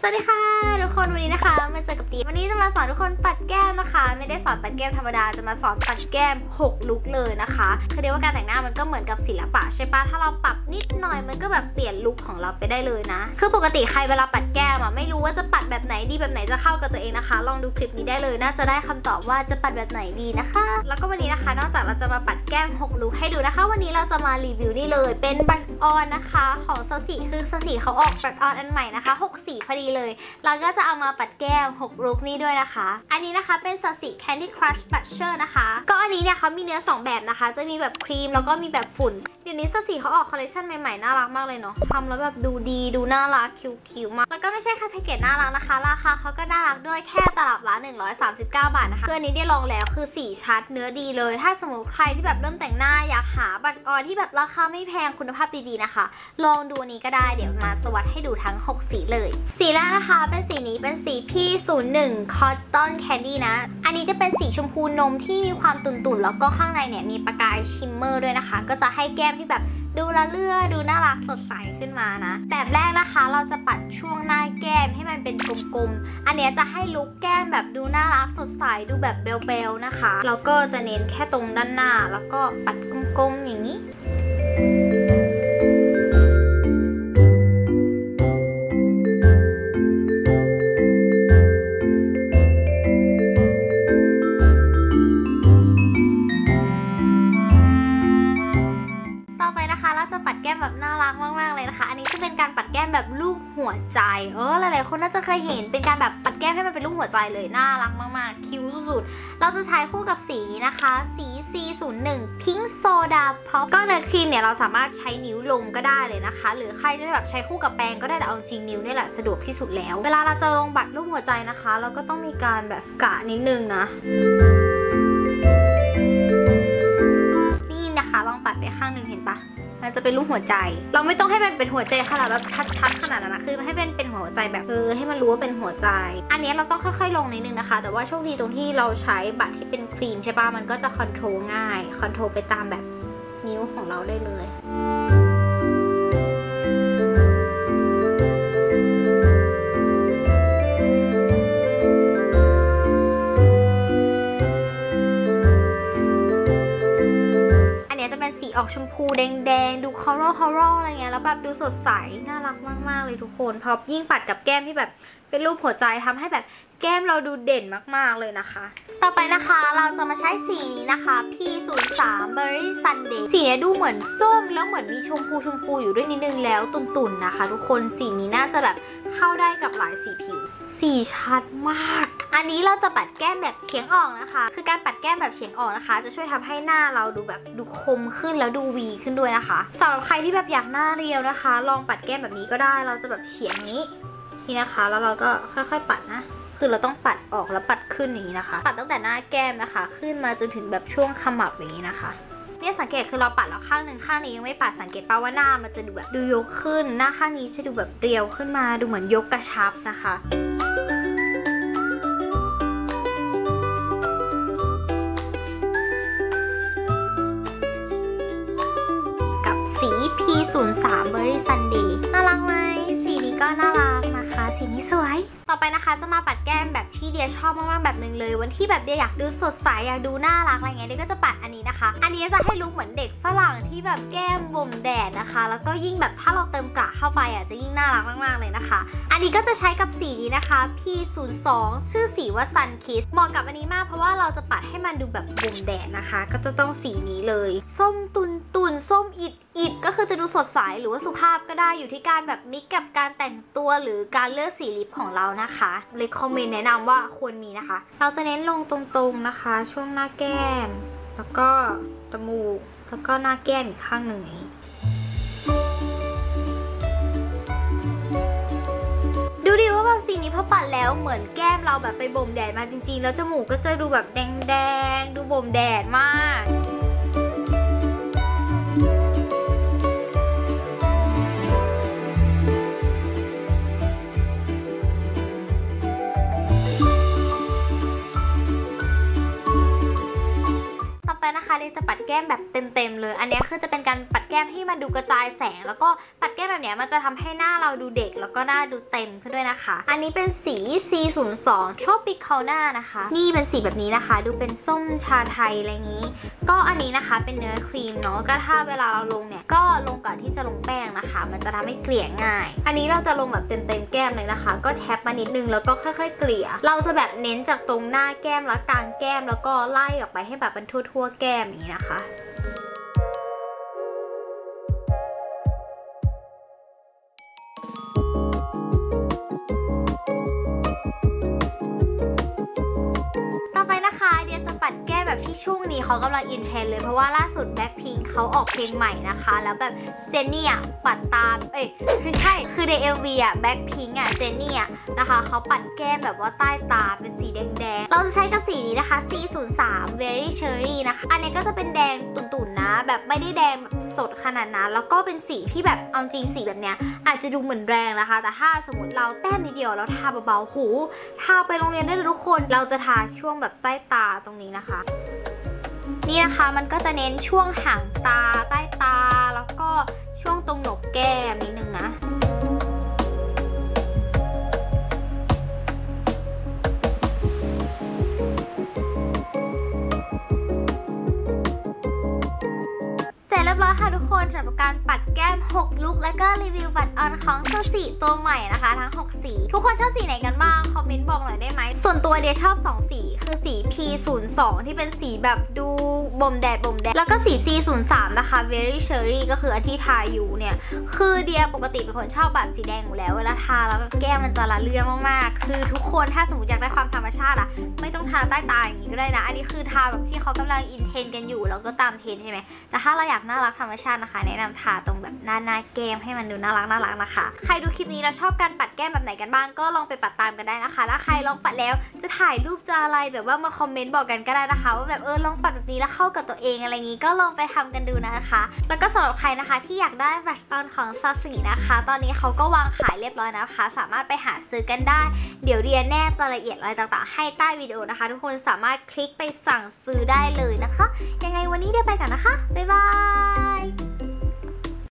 สวัสดีค่ะทุกคนวันนี้นะคะมาเจอกับตีวันนี้จะมาสอนทุกคนปัดแก้มนะคะไม่ได้สอนปัดแก้มธรรมดาจะมาสอนปัดแก้ม6ลุคเลยนะคะคือเรียกว่าการแต่งหน้ามันก็เหมือนกับศิลปะใช่ปะถ้าเราปรับนิดหน่อยมันก็แบบเปลี่ยนลุคของเราไปได้เลยนะคือปกติใครเวลาปัดแก้มไม่รู้ว่าจะปัดแบบไหนดีแบบไหนจะเข้ากับตัวเองนะคะลองดูคลิปนี้ได้เลยน่าจะได้คำตอบว่าจะปัดแบบไหนดีนะคะแล้วก็วันนี้นะคะนอกจากเราจะมาปัดแก้ม6ลุคให้ดูนะคะวันนี้เราจะมารีวิวนี่เลยเป็นบัตรออนนะคะของซาซิคือซาซิเขาออกบัตรออนอันใหม่นะคะ6สีพอดีเลยแล้วก็จะเอามาปัดแก้ม6ลุคนี้ด้วยนะคะอันนี้นะคะเป็นซาซิ Candy Crush Blusher นะคะก็อันนี้เนี่ยเขามีเนื้อ2แบบนะคะจะมีแบบครีมแล้วก็มีแบบฝุ่นเดี๋ยวนี้ซาซิเขาออกคอลเลคชันใหม่ๆน่ารักมากเลยเนาะทำแล้วแบบดูดีดูน่ารักคิ้วๆมากแล้วก็ไม่ใช่แค่แพ็กเกจน่ารักนะคะราคาเขาก็น่ารักด้วยแค่ตลับละ139 บาทนะคะคืออันนี้ได้ลองแล้วคือสีชัดเนื้อดีเลยถ้าสมมติใครที่แบบเริ่มแต่งหน้าอยากหาบัตรออนที่แบบราคาไม่แพงคุณภาพดีๆนะคะลองดูอันนี้ก็ได้เดี๋ยวมาสวัสดให้ดูทั้ง6สีเลยสีแรกนะคะเป็นสีนี้เป็นสี P01 Cotton Candy นะอันนี้จะเป็นสีชมพูนมที่มีความตุ่นๆแล้วก็ข้างในเนี่ยมีประกายชิมเมอร์ด้วยนะคะก็จะให้แก้มที่แบบดูละเลือดูน่ารักสดใสขึ้นมานะแบบแรกนะคะเราจะปัดช่วงหน้าแก้มให้มันเป็นกลมๆอันนี้จะให้ลุคแก้มแบบดูน่ารักสดใสดูแบบเบลๆนะคะแล้วก็จะเน้นแค่ตรงด้านหน้าแล้วก็ปัดกลมๆอย่างนี้ปัดแก้มแบบน่ารักมากๆเลยนะคะอันนี้จะเป็นการปัดแก้มแบบรูปหัวใจหลายๆคนน่าจะเคยเห็นเป็นการแบบปัดแก้มให้มันเป็นรูปหัวใจเลยน่ารักมากๆคิ้วสุดๆเราจะใช้คู่กับสีนี้นะคะสี C01 Pink Soda Pop ก็เนื้อครีมเนี่ยเราสามารถใช้นิ้วลงก็ได้เลยนะคะหรือใครจะแบบใช้คู่กับแปรงก็ได้แต่เอาจริงนิ้วนี่แหละสะดวกที่สุดแล้วเวลาเราจะลงบัตรรูปหัวใจนะคะเราก็ต้องมีการแบบกะนิดนึงนะนี่นะคะลองปัดไปข้างนึงเห็นปะมันจะเป็นรูปหัวใจเราไม่ต้องให้มันเป็นหัวใจขนาดแบบชัดๆขนาดนั้นนะคือให้เป็นหัวใจแบบให้มันรู้ว่าเป็นหัวใจอันนี้เราต้องค่อยๆลงนิดนึงนะคะแต่ว่าโชคดีตรงที่เราใช้บัตรที่เป็นครีมใช่ป่ะมันก็จะคอนโทรลง่ายคอนโทรลไปตามแบบนิ้วของเราได้เลยจะเป็นสีออกชมพูแดงๆดูคอรัลอะไรเงี้ยแล้วแบบดูสดใสน่ารักมากๆเลยทุกคนพอยิ่งปัดกับแก้มที่แบบเป็นรูปหัวใจทำให้แบบแก้มเราดูเด่นมากๆเลยนะคะต่อไปนะคะเราจะมาใช้สีนี้นะคะ P03 Berry Sunday สีนี้ดูเหมือนส้มแล้วเหมือนมีชมพูอยู่ด้วยนิดนึงแล้วตุ่นๆนะคะทุกคนสีนี้น่าจะแบบเข้าได้กับหลายสีผิวสีชัดมากอันนี้เราจะปัดแก้มแบบเฉียงออกนะคะคือการปัดแก้มแบบเฉียงออกนะคะจะช่วยทำให้หน้าเราดูแบบดูคมขึ้นแล้วดูวีขึ้นด้วยนะคะสำหรับใครที่แบบอยากหน้าเรียวนะคะลองปัดแก้มแบบนี้ก็ได้เราจะแบบเฉียงนี้นี่นะคะแล้วเราก็ค่อยๆปัดนะคือเราต้องปัดออกแล้วปัดขึ้นอย่างนี้นะคะปัดตั้งแต่หน้าแก้มนะคะขึ้นมาจนถึงแบบช่วงขมับอย่างนี้นะคะเนี่ยสังเกตคือเราปัดแล้วข้างหนึ่งข้างนี้ยังไม่ปัดสังเกตป่าว่าหน้ามันจะดูแบบดูยกขึ้นหน้าข้างนี้จะดูแบบเรียวขึ้นมาดูเหมือนยกกระชับนะคะกับสี P03 Berry Sunday น่ารักไหมสีนี้ก็น่ารักนะคะสีนี้สวยต่อไปนะคะจะมาปัดแก้มแบบที่เดียชอบมากๆแบบหนึ่งเลยวันที่แบบเดียอยากดูสดใสอยากดูน่ารักอะไรเงี้ยเดียก็จะปัดอันนี้นะคะอันนี้จะให้ลุคเหมือนเด็กฝรั่งที่แบบแก้มบ่มแดดนะคะแล้วก็ยิ่งแบบถ้าเราเติมกระเข้าไปจะยิ่งน่ารักมากๆเลยนะคะอันนี้ก็จะใช้กับสีนี้นะคะ P02 ชื่อสีว่า Sun Kiss เหมาะกับอันนี้มากเพราะว่าเราจะปัดให้มันดูแบบบ่มแดดนะคะก็จะต้องสีนี้เลยส้มตุ่นส้มอิดก็คือจะดูสดใสหรือว่าสุภาพก็ได้อยู่ที่การแบบมิกกับการแต่งตัวหรือการเลือกสีลิปของเรานะคะเลยคอมเมนต์แนะนำว่าควรมีนะคะเราจะเน้นลงตรงๆนะคะช่วงหน้าแก้มแล้วก็จมูกแล้วก็หน้าแก้มอีกข้างหนึ่งดูดิว่าแบบสีนี้พอปัดแล้วเหมือนแก้มเราแบบไปบ่มแดดมาจริงๆแล้วจมูกก็จะดูแบบแดงดูบ่มแดดมากนะคะเดี๋ยวจะปัดแก้มแบบเต็มๆเลยอันนี้คือจะเป็นการปัดแก้มก้มให้มันดูกระจายแสงแล้วก็ปัดแก้มแบบนี้มันจะทำให้หน้าเราดูเด็กแล้วก็หน้าดูเต็มขึ้นด้วยนะคะอันนี้เป็นสี C02 Tropicana นะคะนี่เป็นสีแบบนี้นะคะดูเป็นส้มชาไทยอะไรอย่างนี้ก็อันนี้นะคะเป็นเนื้อครีมเนาะก็ถ้าเวลาเราลงเนี่ยก็ลงก่อนที่จะลงแป้งนะคะมันจะทำให้เกลี่ยง่ายอันนี้เราจะลงแบบเต็มแก้มเลยนะคะก็แท็บมานิดนึงแล้วก็ค่อยๆเกลี่ยเราจะแบบเน้นจากตรงหน้าแก้มและกลางแก้มแล้วก็ไล่ออกไปให้แบบเป็นทั่วๆแก้มอย่างนี้นะคะปัดแก้มแบบที่ช่วงนี้เขากำลังอินเทรนด์เลยเพราะว่าล่าสุด Blackpink เขาออกเพลงใหม่นะคะแล้วแบบเจนนี่อ่ะปัดตาคือใช่คือใน MV อ่ะ Blackpink อ่ะเจนนี่อ่ะนะคะเขาปัดแก้มแบบว่าใต้ตาเป็นสีแดงๆเราจะใช้กับสีนี้นะคะ C03 Very Cherry นะคะอันนี้ก็จะเป็นแดงตุ่นๆนะแบบไม่ได้แดงแบบสดขนาดนั้นแล้วก็เป็นสีที่แบบเอาจริงสีแบบเนี้ยอาจจะดูเหมือนแรงนะคะแต่ถ้าสมมติเราแต้มนิดเดียวแล้วทาเบาๆหูทาไปโรงเรียนได้เลยทุกคนเราจะทาช่วงแบบใต้ตาตรงนี้นะคะนี่นะคะมันก็จะเน้นช่วงห่างตาใต้ตาแล้วก็ช่วงตรงโหนกแก้มนิดนึงนะเรียบร้อยค่ะทุกคนสำหรับการปัดแก้ม6ลุคและก็รีวิวบัตรออนของโซสีตัวใหม่นะคะทั้ง6สีทุกคนชอบสีไหนกันบ้างคอมเมนต์บอกหน่อยได้ไหมส่วนตัวเดียชอบ2สีคือสี P02 ที่เป็นสีแบบดูบ่มแดดแล้วก็สี C03 นะคะ Very Cherry ก็คืออันที่ทาอยู่เนี่ยคือเดียปกติเป็นคนชอบบัตรสีแดงอยู่แล้วเวลาทาแล้วแบบแก้มมันจะละเลื่อนมากๆคือทุกคนถ้าสมมติอยากได้ความธรรมชาติอะไม่ต้องทาใต้ตาอย่างนี้ก็ได้นะอันนี้คือทาแบบที่เขากำลังอินเทรนกันอยู่แล้วก็ตามเทรนใช่ไหมแต่ถ้าเราอยากน่ารักธรรมชาตินะคะแนะนำทาตรงแบบหน้าแก้มให้มันดูน่ารักนะคะใครดูคลิปนี้แล้วชอบการปัดแก้มแบบไหนกันบ้างก็ลองไปปัดตามกันได้นะคะถ้าใครลองปัดแล้วจะถ่ายรูปจะอะไรแบบว่ามาคอมเมนต์บอกกันก็ได้นะคะว่าแบบลองปัดแบบนี้แล้วเข้ากับตัวเองอะไรอย่างนี้ก็ลองไปทำกันดูนะคะแล้วก็สำหรับใครนะคะที่อยากได้บัตรออนของซอสีนะคะตอนนี้เขาก็วางขายเรียบร้อยนะคะสามารถไปหาซื้อกันได้เดี๋ยวเรียนแนบรายละเอียดอะไรต่างๆให้ใต้วิดีโอนะคะทุกคนสามารถคลิกไปสั่งซื้อได้เลยนะคะยังไงวันนี้เดี๋ยวไปก่อนนะคะบ๊ายบาย